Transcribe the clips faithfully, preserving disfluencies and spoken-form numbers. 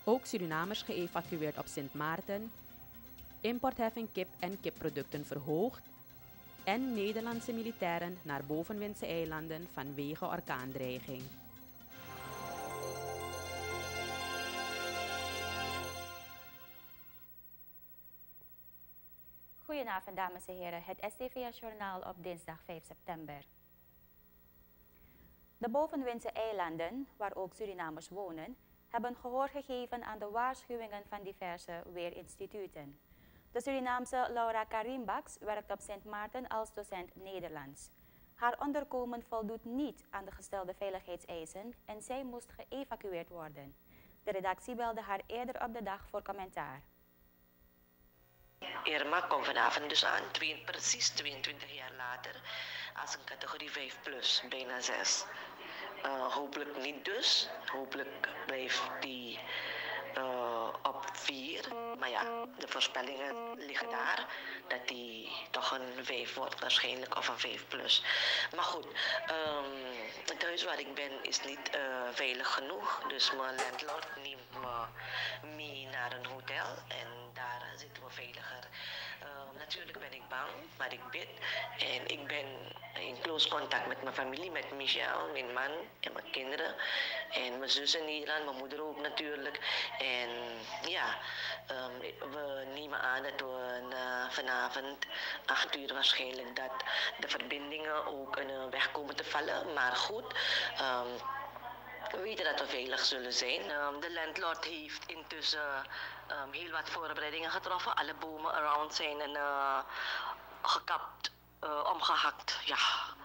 Ook Surinamers geëvacueerd op Sint Maarten, importheffing kip en kipproducten verhoogd en Nederlandse militairen naar Bovenwindse eilanden vanwege orkaandreiging. Goedenavond dames en heren, het S T V S-journaal op dinsdag vijf september. De Bovenwindse eilanden, waar ook Surinamers wonen, hebben gehoor gegeven aan de waarschuwingen van diverse weerinstituten. De Surinaamse Laura Karimbaks werkt op Sint Maarten als docent Nederlands. Haar onderkomen voldoet niet aan de gestelde veiligheidseisen en zij moest geëvacueerd worden. De redactie belde haar eerder op de dag voor commentaar. Irma komt vanavond dus aan, twee, precies tweeëntwintig jaar later, als een categorie vijf plus, bijna zes. Uh, hopelijk niet dus, hopelijk blijft die uh, op vier. Maar ja, de voorspellingen liggen daar dat die toch een vijf wordt waarschijnlijk, of een vijf plus. Maar goed, um, het huis waar ik ben is niet uh, veilig genoeg. Dus mijn landlord neemt me mee naar een hotel en daar zitten we veiliger. Uh, natuurlijk ben ik bang, maar ik bid. En ik ben in close contact met mijn familie, met Michel, mijn man en mijn kinderen. En mijn zus in Nederland, mijn moeder ook natuurlijk. En ja, um, we nemen aan dat we uh, vanavond, acht uur waarschijnlijk, dat de verbindingen ook in een weg komen te vallen. Maar goed, um, we weten dat we veilig zullen zijn. Um, de landlord heeft intussen um, heel wat voorbereidingen getroffen. Alle bomen around zijn uh, gekapt, uh, omgehakt. Ja.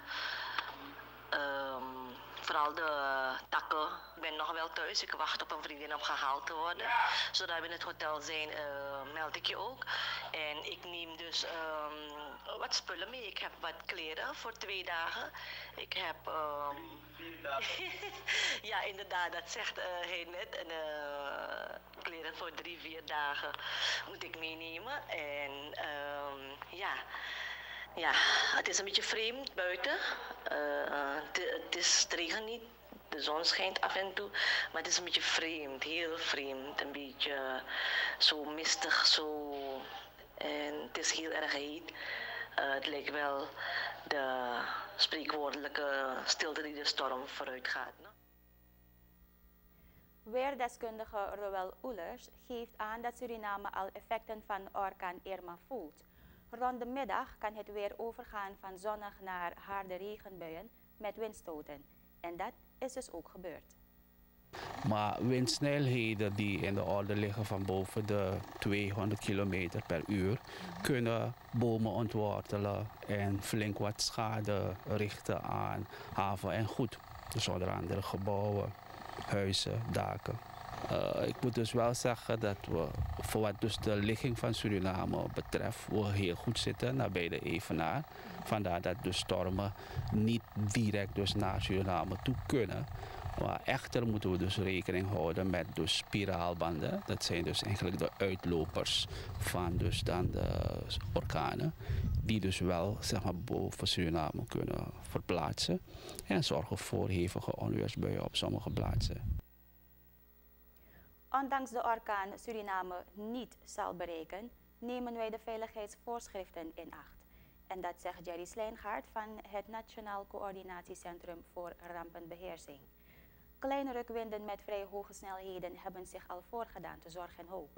Um, Vooral de takken. Ik ben nog wel thuis. Ik wacht op een vriendin om gehaald te worden. Zodra we in het hotel zijn, uh, meld ik je ook. En ik neem dus um, wat spullen mee. Ik heb wat kleren voor twee dagen. Ik heb... Um... ja, inderdaad, dat zegt uh, hij net. En, uh, kleren voor drie, vier dagen moet ik meenemen. En um, ja... Ja, het is een beetje vreemd buiten. Uh, het is het regent niet, de zon schijnt af en toe, maar het is een beetje vreemd, heel vreemd. Een beetje zo mistig, zo. En het is heel erg heet. Uh, het lijkt wel de spreekwoordelijke stilte die de storm vooruit gaat. No? Weerdeskundige Roel Oelers geeft aan dat Suriname al effecten van orkaan Irma voelt. Rond de middag kan het weer overgaan van zonnig naar harde regenbuien met windstoten. En dat is dus ook gebeurd. Maar windsnelheden die in de orde liggen van boven de tweehonderd kilometer per uur kunnen bomen ontwortelen en flink wat schade richten aan haven en goed. Dus onder andere gebouwen, huizen, daken. Uh, ik moet dus wel zeggen dat we, voor wat dus de ligging van Suriname betreft, we heel goed zitten nabij de evenaar. Vandaar dat de stormen niet direct dus naar Suriname toe kunnen. Maar echter moeten we dus rekening houden met dus spiraalbanden. Dat zijn dus eigenlijk de uitlopers van dus dan de orkanen. Die dus wel zeg maar, boven Suriname kunnen verplaatsen. En zorgen voor hevige onweersbuien op sommige plaatsen. Ondanks de orkaan Suriname niet zal bereiken, nemen wij de veiligheidsvoorschriften in acht. En dat zegt Jerry Slijngaard van het Nationaal Coördinatiecentrum voor Rampenbeheersing. Kleine rukwinden met vrij hoge snelheden hebben zich al voorgedaan te zorg en hoop.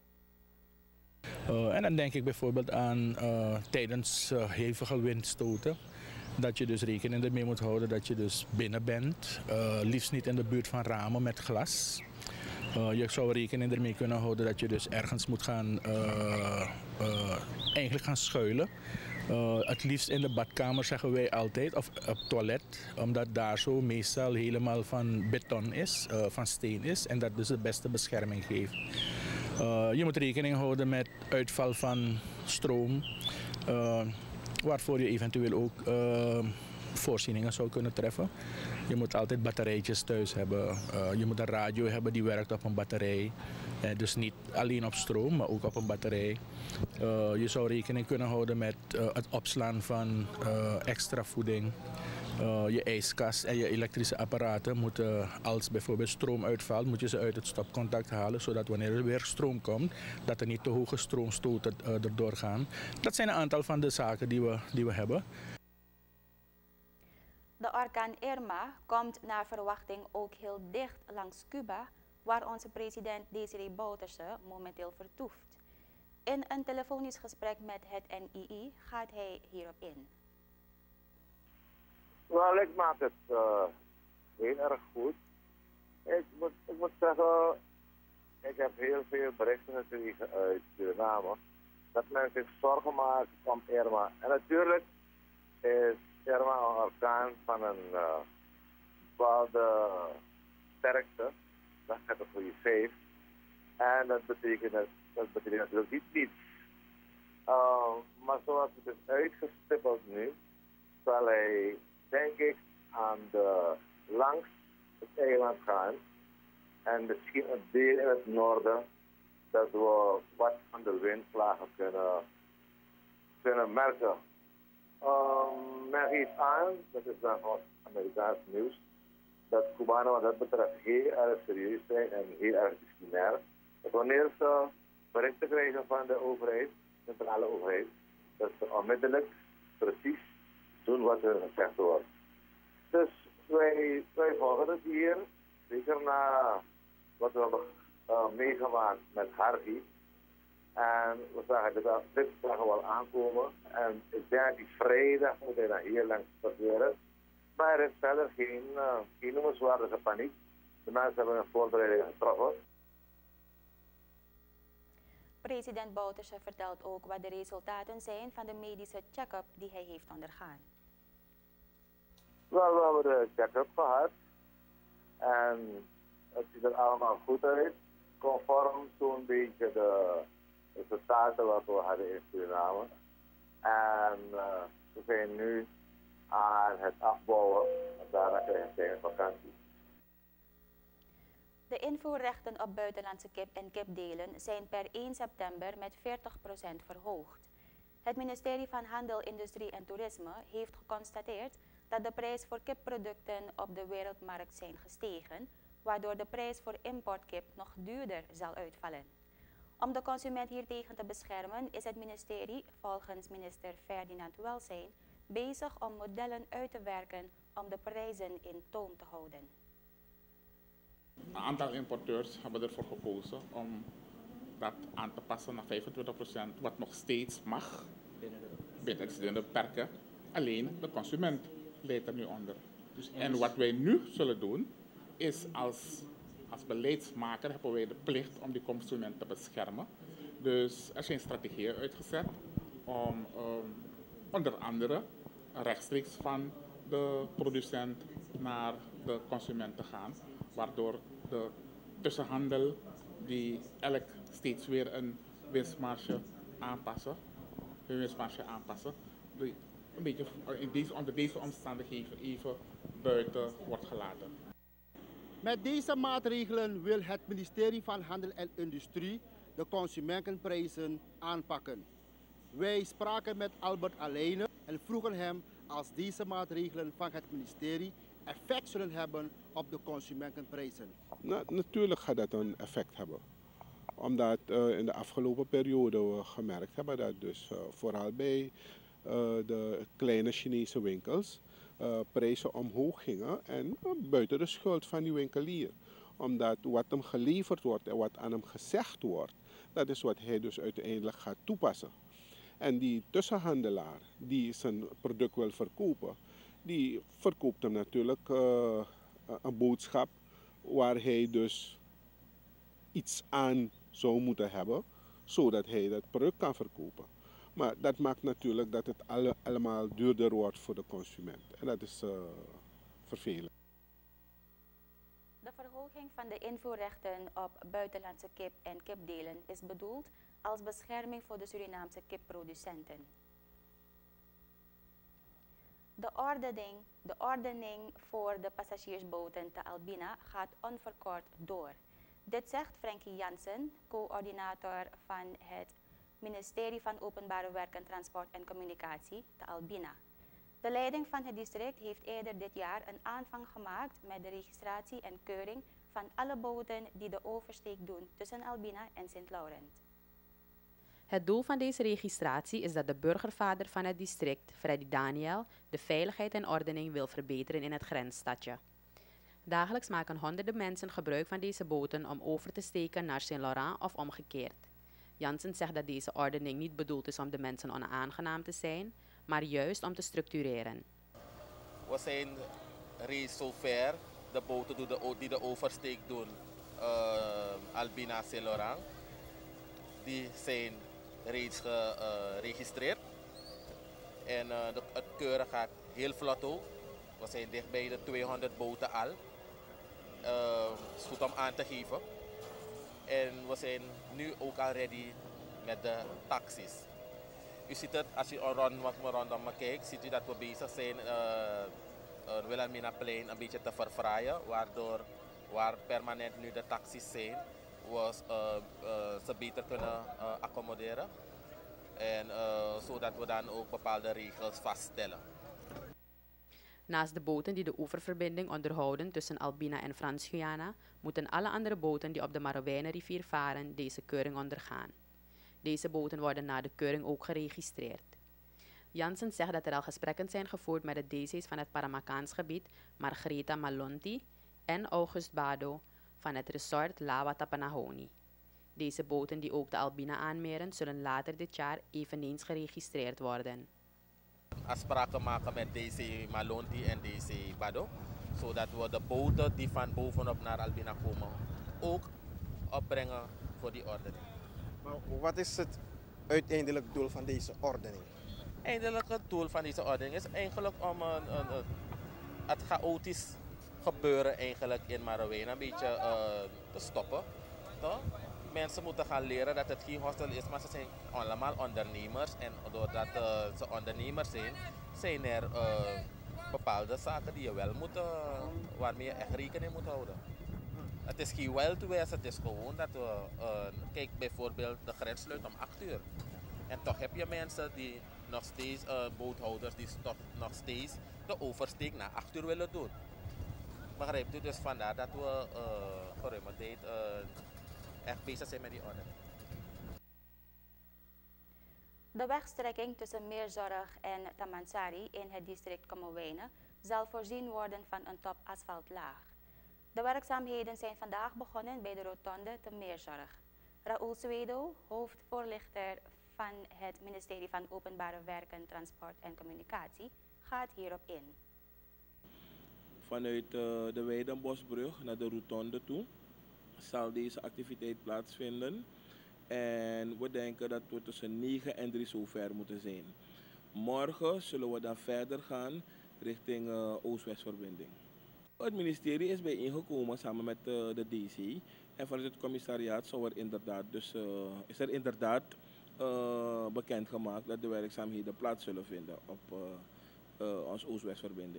Uh, en dan denk ik bijvoorbeeld aan uh, tijdens uh, hevige windstoten. Dat je dus rekening ermee moet houden dat je dus binnen bent. Uh, liefst niet in de buurt van ramen met glas. Uh, je zou rekening ermee kunnen houden dat je dus ergens moet gaan, uh, uh, eigenlijk gaan schuilen. Uh, het liefst in de badkamer zeggen wij altijd, of op het toilet, omdat daar zo meestal helemaal van beton is, uh, van steen is en dat dus de beste bescherming geeft. Uh, je moet rekening houden met uitval van stroom, uh, waarvoor je eventueel ook uh, voorzieningen zou kunnen treffen. Je moet altijd batterijtjes thuis hebben. Uh, je moet een radio hebben die werkt op een batterij. Uh, dus niet alleen op stroom, maar ook op een batterij. Uh, je zou rekening kunnen houden met uh, het opslaan van uh, extra voeding. Uh, je ijskast en je elektrische apparaten moeten, als bijvoorbeeld stroom uitvalt, moet je ze uit het stopcontact halen, zodat wanneer er weer stroom komt, dat er niet te hoge stroomstoten uh, erdoor gaan. Dat zijn een aantal van de zaken die we, die we hebben. De orkaan Irma komt naar verwachting ook heel dicht langs Cuba, waar onze president Desiree Bouterse momenteel vertoeft. In een telefonisch gesprek met het N I I gaat hij hierop in. Wel, ik maak het uh, heel erg goed. Ik moet, ik moet zeggen, ik heb heel veel berichten gekregen uit Suriname dat men zich zorgen maakt om Irma. En natuurlijk is Irma een orkaan van een uh, bepaalde sterkte, dat categorie vijf. En dat betekent, dat betekent natuurlijk niet niets. Uh, maar zoals het is uitgestippeld nu, zal hij, denk ik, aan de, langs het eiland gaan. En misschien een deel in het noorden, dat we wat van de windvlagen kunnen, kunnen merken. Um, men geeft aan, dat is dan van Amerikaans nieuws, dat Cubanen wat dat betreft heel erg serieus zijn en heel erg disciplinair. Dat wanneer ze berichten krijgen van de overheid, de centrale overheid, dat ze onmiddellijk precies doen wat er gezegd wordt. Dus wij, wij volgen het hier, zeker na wat we hebben uh, meegemaakt met Harvey. En we zagen dit, dit zagen wel aankomen. En ik denk die vrijdag moet hij dan hier langs passeren. Maar er is verder geen, uh, geen noemenswaardige paniek. De mensen hebben een voorbereiding getroffen. President Bouterse vertelt ook wat de resultaten zijn van de medische check-up die hij heeft ondergaan. Wel, we hebben de check-up gehad. En het ziet er allemaal goed uit. Conform zo'n beetje de resultaten wat we hadden in Suriname. En uh, we zijn nu aan het afbouwen. En daarna krijgen we een vakantie. De invoerrechten op buitenlandse kip en kipdelen zijn per één september met veertig procent verhoogd. Het ministerie van Handel, Industrie en Toerisme heeft geconstateerd dat de prijs voor kipproducten op de wereldmarkt zijn gestegen, waardoor de prijs voor importkip nog duurder zal uitvallen. Om de consument hiertegen te beschermen is het ministerie, volgens minister Ferdinand Welsijn, bezig om modellen uit te werken om de prijzen in toom te houden. Een aantal importeurs hebben ervoor gekozen om dat aan te passen naar vijfentwintig procent, wat nog steeds mag binnen de beperken. Alleen de consument leidt er nu onder. Dus en wat wij nu zullen doen, is als, als beleidsmaker hebben wij de plicht om die consument te beschermen. Dus er zijn strategieën uitgezet om um, onder andere rechtstreeks van de producent naar de consument te gaan, waardoor de tussenhandel die elk steeds weer een winstmarge aanpassen, hun winstmarge aanpassen, die een beetje in deze, onder deze omstandigheden even buiten wordt gelaten. Met deze maatregelen wil het ministerie van Handel en Industrie de consumentenprijzen aanpakken. Wij spraken met Albert Alene en vroegen hem als deze maatregelen van het ministerie effect zullen hebben op de consumentenprijzen. Na, natuurlijk gaat dat een effect hebben. Omdat uh, in de afgelopen periode we gemerkt hebben dat dus uh, vooral bij uh, de kleine Chinese winkels uh, prijzen omhoog gingen en uh, buiten de schuld van die winkelier. Omdat wat hem geleverd wordt en wat aan hem gezegd wordt, dat is wat hij dus uiteindelijk gaat toepassen. En die tussenhandelaar die zijn product wil verkopen, die verkoopt hem natuurlijk uh, een boodschap waar hij dus iets aan zou moeten hebben, zodat hij dat product kan verkopen. Maar dat maakt natuurlijk dat het alle, allemaal duurder wordt voor de consument. En dat is uh, vervelend. De verhoging van de invoerrechten op buitenlandse kip en kipdelen is bedoeld als bescherming voor de Surinaamse kipproducenten. De ordening, de ordening voor de passagiersboten te Albina gaat onverkort door. Dit zegt Frankie Jansen, coördinator van het ministerie van Openbare Werken, Transport en Communicatie te Albina. De leiding van het district heeft eerder dit jaar een aanvang gemaakt met de registratie en keuring van alle boten die de oversteek doen tussen Albina en Sint-Laurent. Het doel van deze registratie is dat de burgervader van het district, Freddy Daniel, de veiligheid en ordening wil verbeteren in het grensstadje. Dagelijks maken honderden mensen gebruik van deze boten om over te steken naar Saint-Laurent of omgekeerd. Jansen zegt dat deze ordening niet bedoeld is om de mensen onaangenaam te zijn, maar juist om te structureren. We zijn reeds zover, de boten die de, die de oversteek doen, uh, Albina Saint-Laurent, die zijn reeds geregistreerd. Uh, en uh, de, het keuren gaat heel vlot ook. We zijn dicht bij de tweehonderd boten al. Uh, het is goed om aan te geven. En we zijn nu ook al ready met de taxis. U ziet het, als je rond, rondom me kijkt, ziet u dat we bezig zijn uh, uh, Wilhelminaplein een beetje te verfraaien, waardoor waar permanent nu de taxis zijn, we uh, uh, ze beter kunnen uh, accommoderen. En uh, zodat we dan ook bepaalde regels vaststellen. Naast de boten die de oeververbinding onderhouden tussen Albina en Frans-Guyana, moeten alle andere boten die op de Marowijnenrivier varen deze keuring ondergaan. Deze boten worden na de keuring ook geregistreerd. Jansen zegt dat er al gesprekken zijn gevoerd met de D C's van het Paramacaansgebied, Margaretha Malonti en August Bado van het resort Lawa Tapanahoni. Deze boten die ook de Albina aanmeren, zullen later dit jaar eveneens geregistreerd worden. Afspraken maken met D C Malonti en D C Bado, zodat we de boten die van bovenop naar Albina komen ook opbrengen voor die ordening. Maar wat is het uiteindelijk doel van deze ordening? Eindelijk het doel van deze ordening is eigenlijk om een, een, een, het chaotisch gebeuren eigenlijk in Marowijnen een beetje uh, te stoppen. Toch? Mensen moeten gaan leren dat het geen hostel is, maar ze zijn allemaal ondernemers. En doordat uh, ze ondernemers zijn, zijn er uh, bepaalde zaken die je wel moet, uh, waarmee je echt rekening moet houden. Het is geen Wild West, het is gewoon dat we, uh, kijk bijvoorbeeld de grens sluit om acht uur. En toch heb je mensen die nog steeds, uh, boothouders, die toch nog steeds de oversteek na acht uur willen doen. Begrijpt u? Dus vandaar dat we uh, geruime tijd uh, echt bezig zijn met die orde. De wegstrekking tussen Meerzorg en Tamansari in het district Kommerwijnen zal voorzien worden van een top asfaltlaag. De werkzaamheden zijn vandaag begonnen bij de rotonde te Meerzorg. Raoul Swedo, hoofdvoorlichter van het ministerie van Openbare Werken, Transport en Communicatie, gaat hierop in. Vanuit uh, de Weidenbosbrug naar de rotonde toe zal deze activiteit plaatsvinden. En we denken dat we tussen negen en drie zover moeten zijn. Morgen zullen we dan verder gaan richting uh, Oost-West-verbinding. Het ministerie is bijeengekomen samen met uh, de D C. En vanuit het commissariaat zou er inderdaad, dus, uh, is er inderdaad uh, bekendgemaakt dat de werkzaamheden plaats zullen vinden op uh, uh, onze Oost-West-verbinding.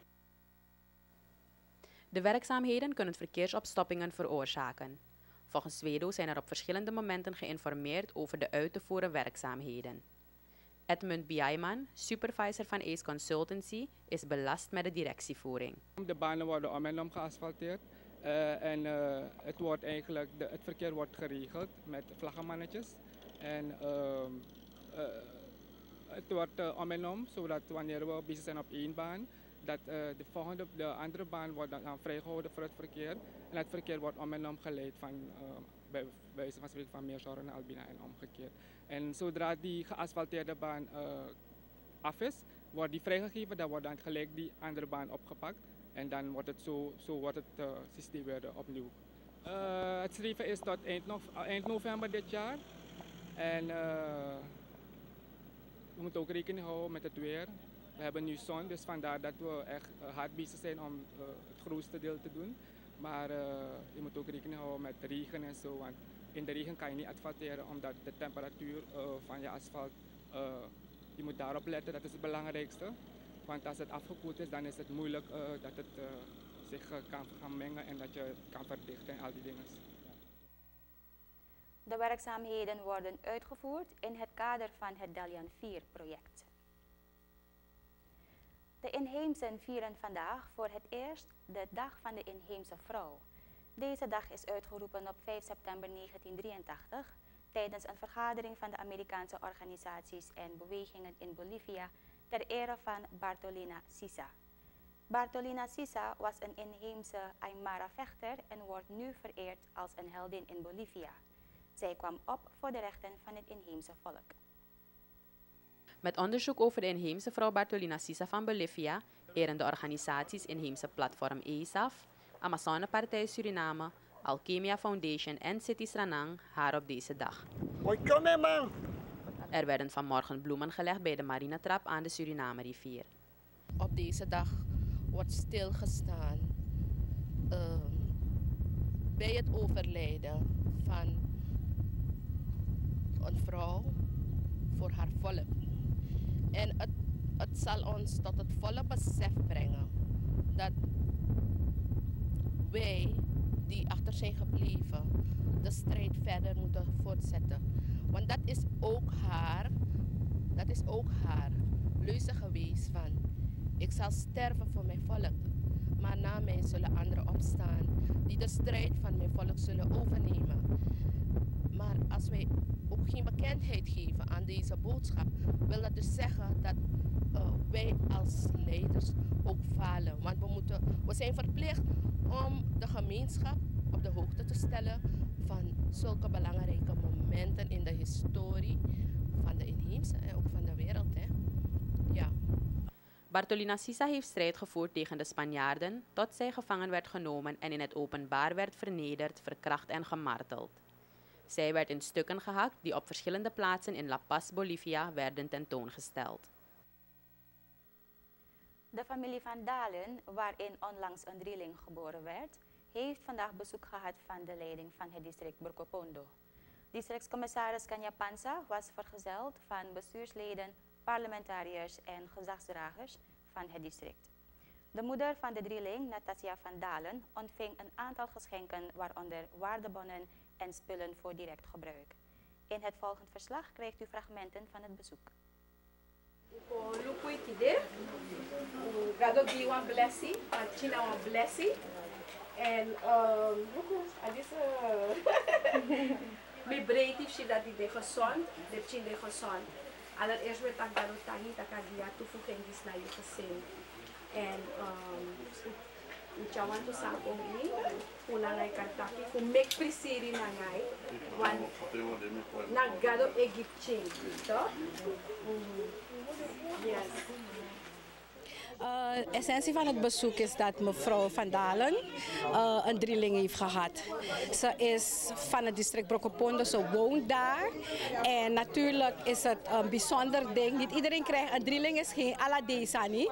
De werkzaamheden kunnen verkeersopstoppingen veroorzaken. Volgens Swedo zijn er op verschillende momenten geïnformeerd over de uit te voeren werkzaamheden. Edmund Biayman, supervisor van Ace Consultancy, is belast met de directievoering. De banen worden om en om geasfalteerd uh, en uh, het, wordt eigenlijk de, het verkeer wordt geregeld met vlaggenmannetjes. En uh, uh, het wordt uh, om en om, zodat wanneer we bezig zijn op één baan, dat uh, de, volgende, de andere baan wordt dan vrijgehouden voor het verkeer. En het verkeer wordt om en om geleid van, uh, bij wijze van spreken van Meerzorg naar Albina en omgekeerd. En zodra die geasfalteerde baan uh, af is, wordt die vrijgegeven, dan wordt dan gelijk die andere baan opgepakt. En dan wordt het zo, zo wordt het uh, systeem weer opnieuw. Uh, het streven is tot eind, no eind november dit jaar. En uh, we moeten ook rekening houden met het weer. We hebben nu zon, dus vandaar dat we echt uh, hard bezig zijn om uh, het grootste deel te doen. Maar uh, je moet ook rekening houden met regen en zo, want in de regen kan je niet asfalteren omdat de temperatuur uh, van je asfalt, uh, je moet daarop letten, dat is het belangrijkste. Want als het afgekoeld is, dan is het moeilijk uh, dat het uh, zich uh, kan gaan mengen en dat je het kan verdichten en al die dingen. De werkzaamheden worden uitgevoerd in het kader van het Dalian vier project. De inheemsen vieren vandaag voor het eerst de Dag van de Inheemse Vrouw. Deze dag is uitgeroepen op vijf september negentien drieëntachtig tijdens een vergadering van de Amerikaanse organisaties en bewegingen in Bolivia ter ere van Bartolina Sisa. Bartolina Sisa was een inheemse Aymara-vechter en wordt nu vereerd als een heldin in Bolivia. Zij kwam op voor de rechten van het inheemse volk. Met onderzoek over de inheemse vrouw Bartolina Sisa van Bolivia eren de organisaties Inheemse Platform E S A F, Amazonepartij Suriname, Alchemia Foundation en City Sranang haar op deze dag. Er werden vanmorgen bloemen gelegd bij de marinetrap aan de Suriname-rivier. Op deze dag wordt stilgestaan uh, bij het overlijden van een vrouw voor haar volk. En het, het zal ons tot het volle besef brengen dat wij die achter zijn gebleven de strijd verder moeten voortzetten. Want dat is ook haar, dat is ook haar leuze geweest van ik zal sterven voor mijn volk, maar na mij zullen anderen opstaan die de strijd van mijn volk zullen overnemen. Maar als wij ook geen bekendheid geven aan deze boodschap, wil dat dus zeggen dat uh, wij als leiders ook falen. Want we, moeten, we zijn verplicht om de gemeenschap op de hoogte te stellen van zulke belangrijke momenten in de historie van de inheemse en ook van de wereld. Hè. Ja. Bartolina Sisa heeft strijd gevoerd tegen de Spanjaarden tot zij gevangen werd genomen en in het openbaar werd vernederd, verkracht en gemarteld. Zij werd in stukken gehakt die op verschillende plaatsen in La Paz, Bolivia, werden tentoongesteld. De familie Van Dalen, waarin onlangs een drieling geboren werd, heeft vandaag bezoek gehad van de leiding van het district Burkopondo. Districtscommissaris Kanya Pansa was vergezeld van bestuursleden, parlementariërs en gezagsdragers van het district. De moeder van de drieling, Natasja Van Dalen, ontving een aantal geschenken, waaronder waardebonnen en spullen voor direct gebruik. In het volgende verslag krijgt u fragmenten van het bezoek. God give one blessing, and China one blessing, and um, this me breed she dat die gezond, de China de gezond. Allereerst werd ik daar ook tangi dat ik die toevoeging is naar je gezin. En ik zou want to sako ni, una ngai kantaki, ku make prisiri na ngai, want na gado Egyptian, toch? Yes. De uh, essentie van het bezoek is dat mevrouw Van Dalen uh, een drieling heeft gehad. Ze is van het district Brokopondo, ze woont daar. En natuurlijk is het een bijzonder ding. Niet iedereen krijgt een drieling, is geen à la deze.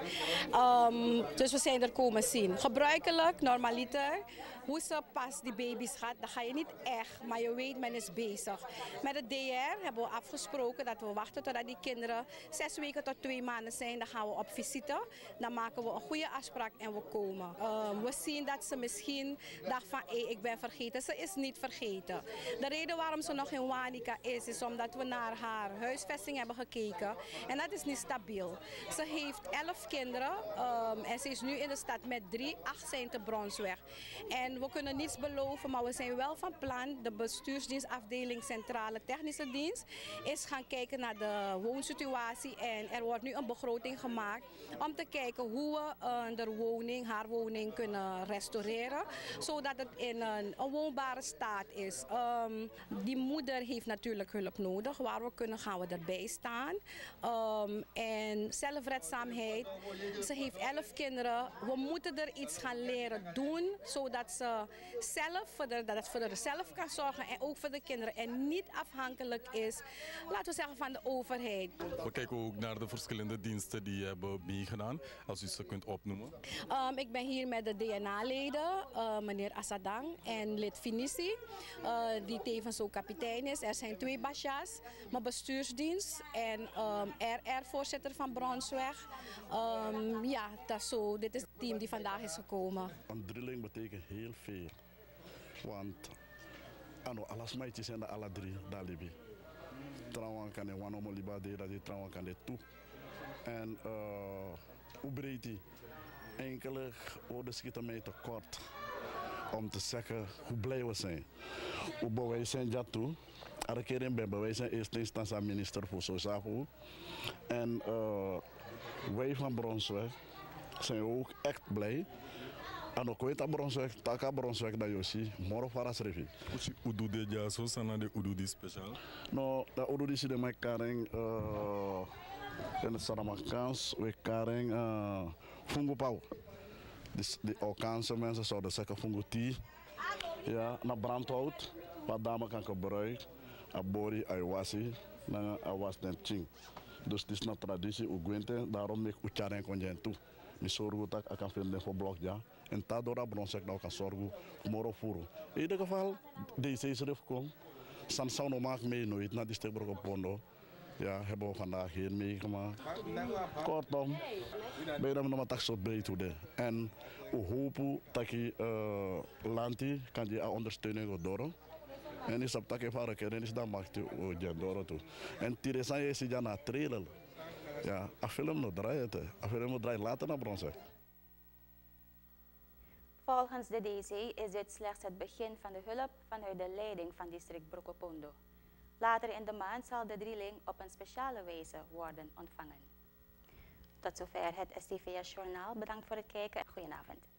Um, dus we zijn er komen zien. Gebruikelijk, normaliter, hoe ze pas die baby's gaat, dat ga je niet echt, maar je weet, men is bezig. Met het D R hebben we afgesproken dat we wachten totdat die kinderen zes weken tot twee maanden zijn. Dan gaan we op visite. Dan maken we een goede afspraak en we komen. Uh, we zien dat ze misschien dacht van, hey, ik ben vergeten. Ze is niet vergeten. De reden waarom ze nog in Wanica is, is omdat we naar haar huisvesting hebben gekeken. En dat is niet stabiel. Ze heeft elf kinderen um, en ze is nu in de stad met drie. Acht zijn te Bronsweg. En we kunnen niets beloven, maar we zijn wel van plan. De bestuursdienstafdeling Centrale Technische Dienst is gaan kijken naar de woonsituatie. En er wordt nu een begroting gemaakt om te kijken hoe we uh, de woning, haar woning kunnen restaureren. Zodat het in een, een woonbare staat is. Um, die moeder heeft natuurlijk hulp nodig. Waar we kunnen gaan we erbij staan. Um, en zelfredzaamheid. Ze heeft elf kinderen. We moeten er iets gaan leren doen. Zodat ze zelf voor de, dat het voor zichzelf kan zorgen. En ook voor de kinderen. En niet afhankelijk is, laten we zeggen, van de overheid. We kijken ook naar de verschillende diensten die hebben meegedaan. Als u ze kunt opnoemen. Um, ik ben hier met de D N A-leden, uh, meneer Assadang en lid Finisi, uh, die tevens ook kapitein is. Er zijn twee basjas, mijn bestuursdienst en um, R R-voorzitter van Bronsweg. Um, ja, dat is zo. Dit is het team die vandaag is gekomen. Een drilling betekent heel veel, want ano, alles meisjes zijn er alle drie, daar libi. Trouwen kan je one liba de, dat je trouwen kan je toe. En uh, hoe breed die? Enkele woorden schieten mij tekort om te zeggen hoe blij we zijn. Hoe wij zijn dat toe. Elke keer in Bembe, wij zijn eerst instantie minister voor Sociaal. En uh, wij van Bronsweg zijn ook echt blij. En ook weet dat Bronsweg, taka Bronsweg dat je ziet, morgen voor als rivier. Hoe doe je dat zo? Zijn dat hoe doe speciaal? Nou, dat hoe doe je de mijn karing in het Saramakaans, we karing fungupau. Dus de Alkaanse mensen zouden zeggen funguti. Ja, naar brandhout, wat dame kan gebruiken, abori, aiwasi, na awas den ching. Dus het is een traditie, Ugwente, daarom ik Ucharen konjen toe. Ik zorg dat ik kan vinden voor blok, ja. En daardoor dat Bronsweg nou kan zorgen voor morgen voeren. In ieder geval, deze is er gekomen. San Sauno maakt mee nooit naar die Steekbrugge Pondo. Ja, hebben we vandaag hier meegemaakt. Kortom, ben je dan nog maar zo breed hoe de. En we hopen dat je uh, lanti kan je ondersteunen door. En is op dat je van en is dan mag je je door toe. En Teresa is je naar trailer. Ja, a film nog draaien, a film nog draaien later naar Bronsweg. Volgens de D C is dit slechts het begin van de hulp vanuit de leiding van district Brokopondo. Later in de maand zal de drieling op een speciale wijze worden ontvangen. Tot zover het S T V S-journaal. Bedankt voor het kijken en goedenavond.